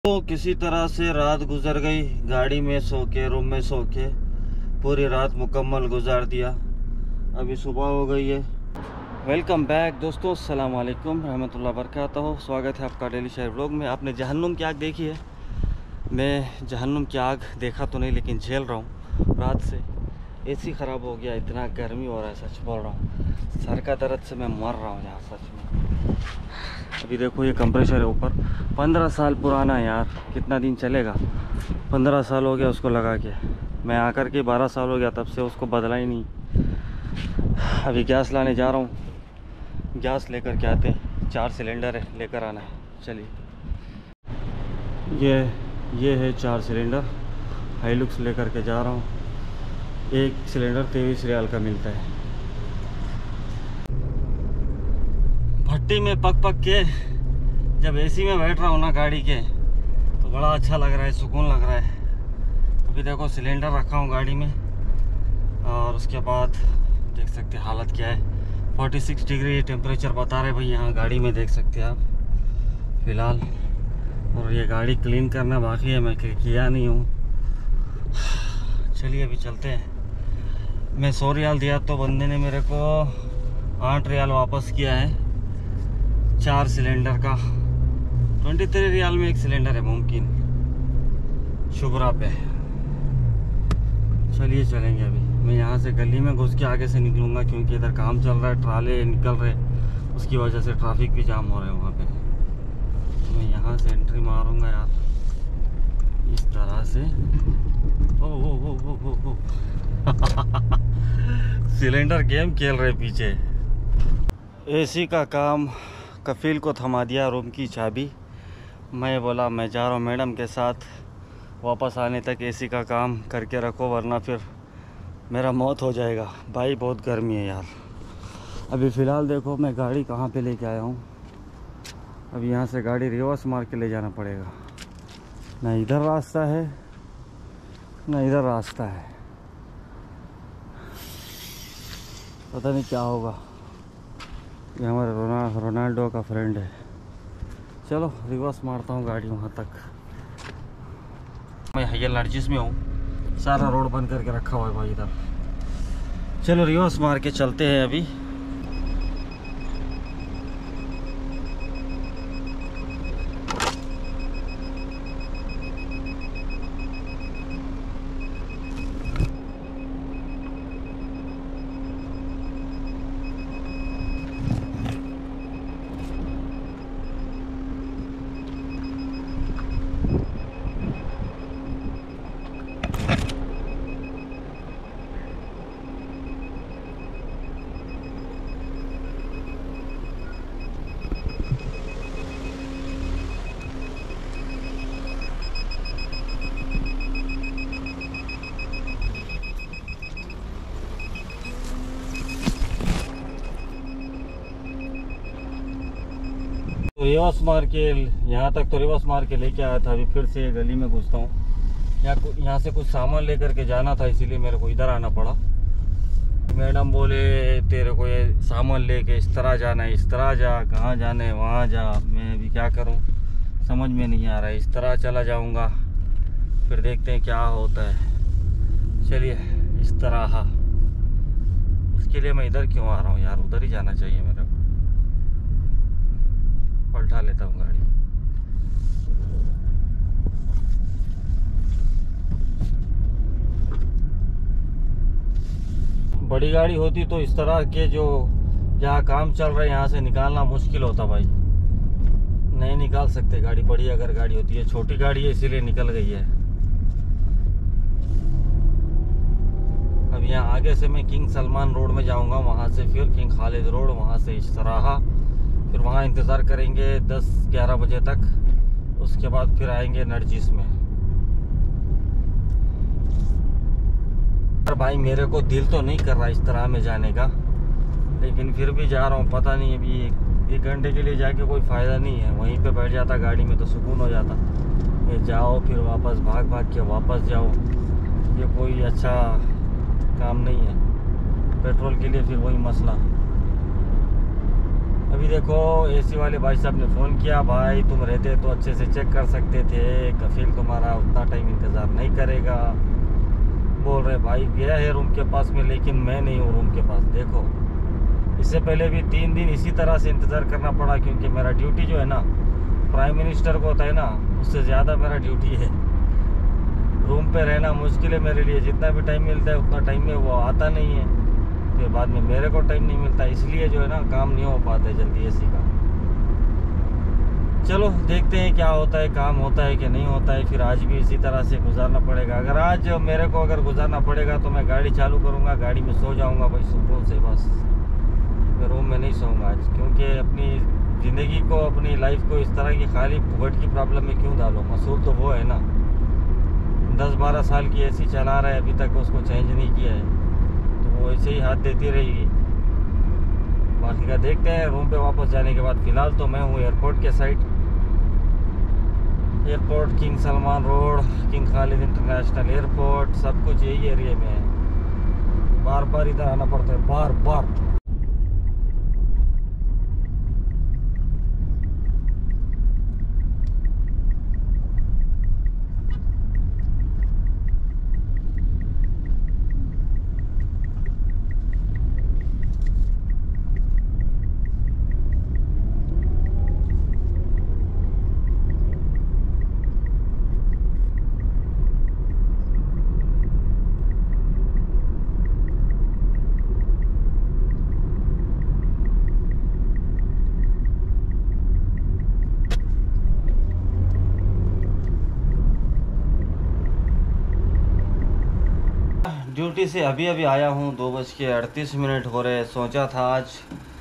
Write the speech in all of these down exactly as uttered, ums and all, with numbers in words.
तो किसी तरह से रात गुजर गई, गाड़ी में सो के, रूम में सो के पूरी रात मुकम्मल गुजार दिया। अभी सुबह हो गई है। वेलकम बैक दोस्तों, अस्सलाम वालेकुम रहमतुल्लाह बरकातहू। स्वागत है आपका डेली शेयर व्लॉग में। आपने जहन्नुम की आग देखी है? मैं जहन्नुम की आग देखा तो नहीं, लेकिन झेल रहा हूँ। रात से एसी ख़राब हो गया, इतना गर्मी हो रहा है, सच बोल रहा हूँ। सर का दर्द से मैं मर रहा हूँ यार, सच में। अभी देखो ये कंप्रेसर है ऊपर, पंद्रह साल पुराना है यार, कितना दिन चलेगा। पंद्रह साल हो गया उसको लगा के, मैं आकर के बारह साल हो गया, तब से उसको बदला ही नहीं। अभी गैस लाने जा रहा हूँ, गैस लेकर के आते हैं। चार सिलेंडर है, लेकर आना है। चलिए, ये ये है चार सिलेंडर, हाईलुक्स लेकर के जा रहा हूँ। एक सिलेंडर तेईस रियाल का मिलता है। भट्टी में पक पक के जब एसी में बैठ रहा हूँ ना गाड़ी के, तो बड़ा अच्छा लग रहा है, सुकून लग रहा है। अभी देखो सिलेंडर रखा हूँ गाड़ी में, और उसके बाद देख सकते हैं हालत क्या है। छियालीस डिग्री टेम्परेचर बता रहे भाई यहाँ गाड़ी में, देख सकते हैं आप फ़िलहाल। और ये गाड़ी क्लीन करना बाकी है, मैं किया नहीं हूँ। चलिए अभी चलते हैं। मैं सौ रियाल दिया तो बंदे ने मेरे को आठ रियाल वापस किया है चार सिलेंडर का। ट्वेंटी थ्री रियाल में एक सिलेंडर है मुमकिन, शुभरा पे। चलिए चलेंगे अभी। मैं यहाँ से गली में घुस के आगे से निकलूँगा, क्योंकि इधर काम चल रहा है, ट्राले निकल रहे, उसकी वजह से ट्रैफिक भी जाम हो रहा है वहाँ पे। मैं यहाँ से एंट्री मारूँगा यार, इस तरह से। ओ ओ ओ ओ ओ, ओ। सिलेंडर गेम खेल रहे पीछे। एसी का काम कफील को थमा दिया, रूम की चाबी। मैं बोला मैं जा रहा हूँ मैडम के साथ, वापस आने तक एसी का काम करके रखो, वरना फिर मेरा मौत हो जाएगा। भाई बहुत गर्मी है यार। अभी फ़िलहाल देखो मैं गाड़ी कहाँ पे लेके आया हूँ। अभी यहाँ से गाड़ी रिवर्स मार के ले जाना पड़ेगा। ना इधर रास्ता है ना इधर रास्ता है, पता नहीं क्या होगा। ये हमारे रोना रोनाल्डो का फ्रेंड है। चलो रिवर्स मारता हूँ गाड़ी वहाँ तक। मैं हयल नर्जिस में हूँ, सारा रोड बंद करके रखा हुआ है भाई इधर। चलो रिवर्स मार के चलते हैं अभी। रिवर्स मार के यहाँ तक तो रिवर्स मार के लेके आया था। अभी फिर से गली में घुसता हूँ। यहाँ यहाँ से कुछ सामान लेकर के जाना था, इसीलिए मेरे को इधर आना पड़ा। मैडम बोले तेरे को ये सामान लेके इस तरह जाना है, इस तरह जा, कहाँ जाना है वहाँ जा। मैं अभी क्या करूँ, समझ में नहीं आ रहा है। इस तरह चला जाऊँगा, फिर देखते हैं क्या होता है। चलिए इस तरह। हाँ, इसके लिए मैं इधर क्यों आ रहा हूँ यार, उधर ही जाना चाहिए मेरे को। पलटा लेता हूँ गाड़ी। बड़ी गाड़ी होती तो इस तरह के जो जहाँ काम चल रहा है यहाँ से निकालना मुश्किल होता भाई, नहीं निकाल सकते गाड़ी। बड़ी अगर गाड़ी होती है, छोटी गाड़ी है इसीलिए निकल गई है। अब यहाँ आगे से मैं किंग सलमान रोड में जाऊँगा, वहाँ से फिर किंग खालिद रोड, वहाँ से इस तरह, फिर वहाँ इंतज़ार करेंगे दस ग्यारह बजे तक। उसके बाद फिर आएंगे नर्जिस में। पर भाई मेरे को दिल तो नहीं कर रहा इस तरह में जाने का, लेकिन फिर भी जा रहा हूँ। पता नहीं अभी एक, एक घंटे के लिए जाके कोई फ़ायदा नहीं है। वहीं पे बैठ जाता गाड़ी में तो सुकून हो जाता। ये जाओ फिर वापस भाग भाग के वापस जाओ, ये कोई अच्छा काम नहीं है। पेट्रोल के लिए फिर वही मसला। अभी देखो एसी वाले भाई साहब ने फ़ोन किया, भाई तुम रहते तो अच्छे से चेक कर सकते थे, कफील तुम्हारा उतना टाइम इंतज़ार नहीं करेगा। बोल रहे भाई गया है रूम के पास में, लेकिन मैं नहीं हूँ रूम के पास। देखो इससे पहले भी तीन दिन इसी तरह से इंतज़ार करना पड़ा, क्योंकि मेरा ड्यूटी जो है ना प्राइम मिनिस्टर को होता है ना, उससे ज़्यादा मेरा ड्यूटी है। रूम पे रहना मुश्किल है मेरे लिए, जितना भी टाइम मिलता है उतना टाइम में वो आता नहीं है, फिर बाद में मेरे को टाइम नहीं मिलता, इसलिए जो है ना काम नहीं हो पाता जल्दी एसी का। चलो देखते हैं क्या होता है, काम होता है कि नहीं होता है। फिर आज भी इसी तरह से गुजारना पड़ेगा। अगर आज मेरे को अगर गुजारना पड़ेगा तो मैं गाड़ी चालू करूँगा, गाड़ी में सो जाऊँगा भाई सुकून से, बस मैं रूम में नहीं सोऊंगा आज, क्योंकि अपनी ज़िंदगी को, अपनी लाइफ को इस तरह की खाली भुगट की प्रॉब्लम में क्यों डालो। मसूल तो वो है ना, दस बारह साल की एसी चला रहा है, अभी तक उसको चेंज नहीं किया है, तो वो ऐसे ही हाथ देती रहेगी। बाकी का देखते हैं रूम पे वापस जाने के बाद। फ़िलहाल तो मैं हूँ एयरपोर्ट के side, airport king Salman road, king Khalid international airport, सब कुछ यही एरिया में है। बार बार इधर आना पड़ता है, बार बार। ड्यूटी से अभी अभी आया हूँ, दो बज के अड़तीस मिनट हो रहे हैं। सोचा था आज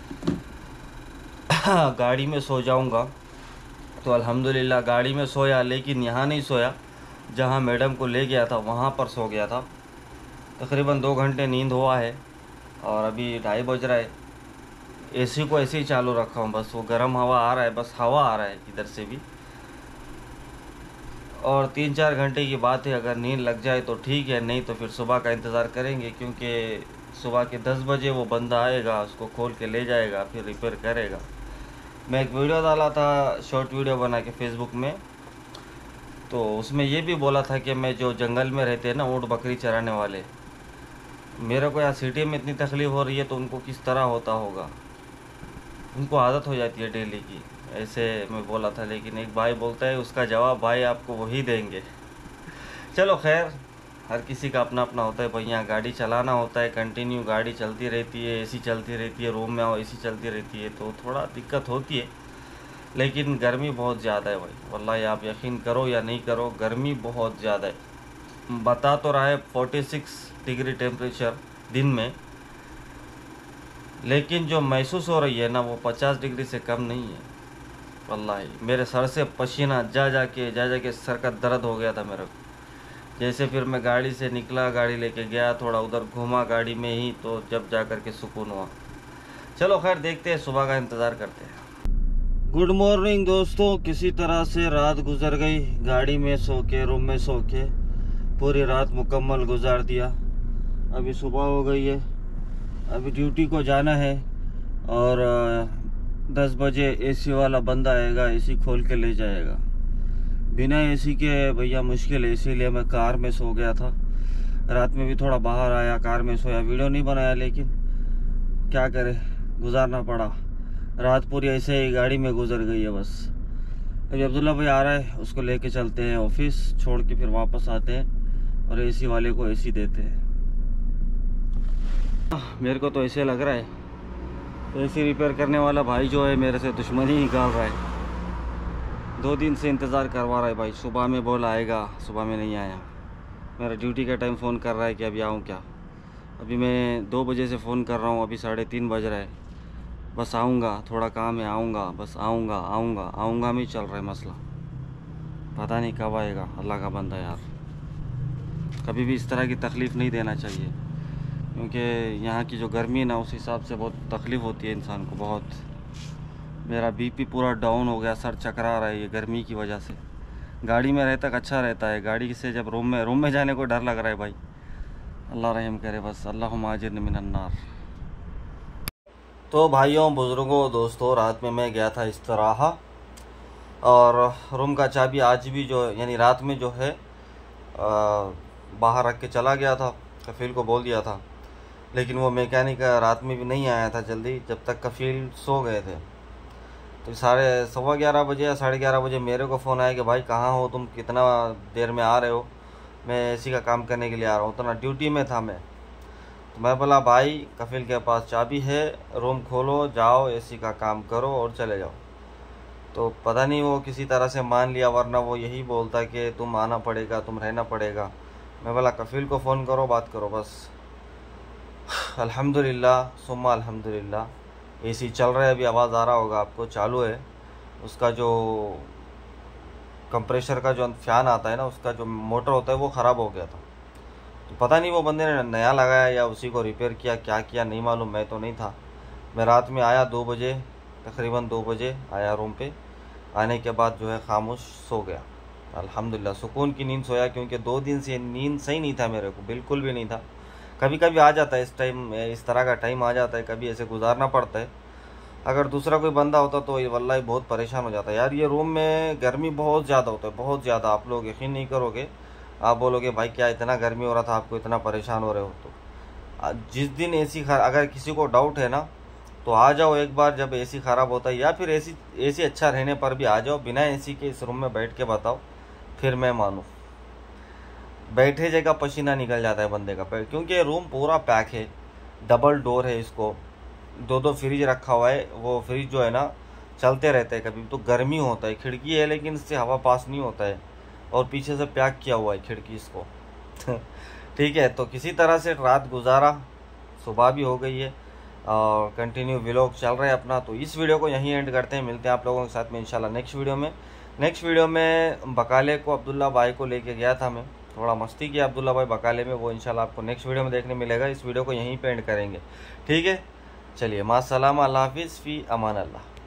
गाड़ी में सो जाऊँगा, तो अल्हम्दुलिल्लाह गाड़ी में सोया, लेकिन यहाँ नहीं सोया, जहाँ मैडम को ले गया था वहाँ पर सो गया था। तकरीबन दो घंटे नींद हुआ है और अभी ढाई बज रहा है। एसी को ऐसे ही चालू रखा हूँ, बस वो गर्म हवा आ रहा है, बस हवा आ रहा है इधर से भी। और तीन चार घंटे की बात है, अगर नींद लग जाए तो ठीक है, नहीं तो फिर सुबह का इंतज़ार करेंगे, क्योंकि सुबह के दस बजे वो बंदा आएगा, उसको खोल के ले जाएगा, फिर रिपेयर करेगा। मैं एक वीडियो डाला था, शॉर्ट वीडियो बना के फेसबुक में, तो उसमें ये भी बोला था कि मैं जो जंगल में रहते हैं ना ऊँट बकरी चराने वाले, मेरे को यहाँ सिटी में इतनी तकलीफ़ हो रही है तो उनको किस तरह होता होगा, उनको आदत हो जाती है डेली की, ऐसे मैं बोला था। लेकिन एक भाई बोलता है, उसका जवाब भाई आपको वही देंगे। चलो खैर, हर किसी का अपना अपना होता है भाई, यहाँ गाड़ी चलाना होता है, कंटिन्यू गाड़ी चलती रहती है, एसी चलती रहती है, रूम में आओ एसी चलती रहती है, तो थोड़ा दिक्कत होती है। लेकिन गर्मी बहुत ज़्यादा है भाई, वल्लाही आप यकीन करो या नहीं करो, गर्मी बहुत ज़्यादा है। बता तो रहा है फोर्टी सिक्स डिग्री टेम्परेचर दिन में, लेकिन जो महसूस हो रही है ना वो पचास डिग्री से कम नहीं है। वल्लाही मेरे सर से पसीना जा जा के जा जा के सर का दर्द हो गया था मेरे को। जैसे फिर मैं गाड़ी से निकला, गाड़ी लेके गया, थोड़ा उधर घूमा गाड़ी में ही, तो जब जा कर के सुकून हुआ। चलो खैर देखते हैं, सुबह का इंतज़ार करते हैं। गुड मॉर्निंग दोस्तों, किसी तरह से रात गुजर गई, गाड़ी में सो के, रूम में सो के पूरी रात मुकम्मल गुजार दिया। अभी सुबह हो गई है, अभी ड्यूटी को जाना है, और दस बजे एसी वाला बंदा आएगा, एसी खोल के ले जाएगा। बिना एसी के भैया मुश्किल है, इसीलिए मैं कार में सो गया था। रात में भी थोड़ा बाहर आया, कार में सोया, वीडियो नहीं बनाया, लेकिन क्या करे, गुजारना पड़ा। रात पूरी ऐसे ही गाड़ी में गुजर गई है बस। अभी अब्दुल्ला भाई आ रहा है, उसको लेके चलते हैं ऑफिस, छोड़ के फिर वापस आते हैं और एसी वाले को एसी देते हैं। मेरे को तो ऐसे लग रहा है एसी रिपेयर करने वाला भाई जो है मेरे से दुश्मनी निकाल रहा है। दो दिन से इंतज़ार करवा रहा है भाई, सुबह में बोला आएगा, सुबह में नहीं आया। मेरा ड्यूटी का टाइम फ़ोन कर रहा है कि अभी आऊँ क्या। अभी मैं दो बजे से फ़ोन कर रहा हूँ, अभी साढ़े तीन बज रहा है। बस आऊँगा, थोड़ा काम है, आऊँगा, बस आऊँगा आऊँगा आऊँगा में चल रहा है मसला। पता नहीं कब आएगा, अल्लाह का बंदा यार। कभी भी इस तरह की तकलीफ़ नहीं देना चाहिए, क्योंकि यहाँ की जो गर्मी है ना उस हिसाब से बहुत तकलीफ़ होती है इंसान को बहुत। मेरा बीपी पूरा डाउन हो गया, सर चकरा रहा है ये गर्मी की वजह से। गाड़ी में रहता अच्छा रहता है, गाड़ी से जब रूम में रूम में जाने को डर लग रहा है भाई। अल्लाह रहम करे बस, अल्लाहुम्मा अजिरनी मिनन नार। तो भाइयों बुज़ुर्गों दोस्तों, रात में मैं गया था इस्तराहा और रूम का चाबी आज भी जो यानी रात में जो है आ, बाहर रख के चला गया था। कफ़ील को बोल दिया था, लेकिन वो मैकेनिक रात में भी नहीं आया था जल्दी, जब तक कफ़ील सो गए थे। तो साढ़े सवा ग्यारह बजे या साढ़े ग्यारह बजे मेरे को फ़ोन आया कि भाई कहाँ हो तुम, कितना देर में आ रहे हो? मैं एसी का काम करने के लिए आ रहा हूँ। तो ना ड्यूटी में था मैं। तो मैं बोला भाई कफ़ील के पास चाबी है, रूम खोलो, जाओ एसी का काम करो और चले जाओ। तो पता नहीं वो किसी तरह से मान लिया, वरना वो यही बोलता कि तुम आना पड़ेगा, तुम रहना पड़ेगा। मैं बोला कफ़ील को फ़ोन करो, बात करो बस। अल्हम्दुलिल्लाह सुम्मा अल्हम्दुलिल्लाह एसी चल रहा है। अभी आवाज़ आ रहा होगा आपको, चालू है। उसका जो कंप्रेशर का जो फ़ैन आता है ना, उसका जो मोटर होता है वो ख़राब हो गया था। तो पता नहीं वो बंदे ने नया लगाया या उसी को रिपेयर किया, क्या किया नहीं मालूम, मैं तो नहीं था। मैं रात में आया दो बजे, तकरीबन दो बजे आया रूम पे। आने के बाद जो है खामोश सो गया। अल्हम्दुलिल्लाह सुकून की नींद सोया, क्योंकि दो दिन से नींद सही नहीं था मेरे को, बिल्कुल भी नहीं था। कभी कभी आ जाता है इस टाइम, इस तरह का टाइम आ जाता है, कभी ऐसे गुजारना पड़ता है। अगर दूसरा कोई बंदा होता तो वल्लाही बहुत परेशान हो जाता है यार। ये रूम में गर्मी बहुत ज़्यादा होता है, बहुत ज़्यादा। आप लोग यकीन नहीं करोगे, आप बोलोगे भाई क्या इतना गर्मी हो रहा था, आपको इतना परेशान हो रहे हो? तो जिस दिन एसी खराब, अगर किसी को डाउट है ना तो आ जाओ एक बार, जब एसी ख़राब होता है, या फिर एसी एसी अच्छा रहने पर भी आ जाओ, बिना एसी के इस रूम में बैठ के बताओ, फिर मैं मानूँ। बैठे जगह पसीना निकल जाता है बंदे का, क्योंकि रूम पूरा पैक है, डबल डोर है, इसको दो दो फ्रिज रखा हुआ है। वो फ्रिज जो है ना चलते रहते हैं, कभी तो गर्मी होता है। खिड़की है लेकिन इससे हवा पास नहीं होता है, और पीछे से पैक किया हुआ है खिड़की इसको। ठीक है, तो किसी तरह से रात गुजारा, सुबह भी हो गई है और कंटिन्यू व्लॉग चल रहा है अपना। तो इस वीडियो को यहीं एंड करते हैं, मिलते हैं आप लोगों के साथ में इंशाल्लाह नेक्स्ट वीडियो में। नेक्स्ट वीडियो में बकाले को, अब्दुल्ला भाई को लेके गया था मैं, थोड़ा मस्ती किया अब्दुल्ला भाई बकाले में, वो इंशाल्लाह आपको नेक्स्ट वीडियो में देखने मिलेगा। इस वीडियो को यहीं पे एंड करेंगे, ठीक है। चलिए मास्सलामा, अल्लाह हाफिज़, फ़ी अमान अल्लाह।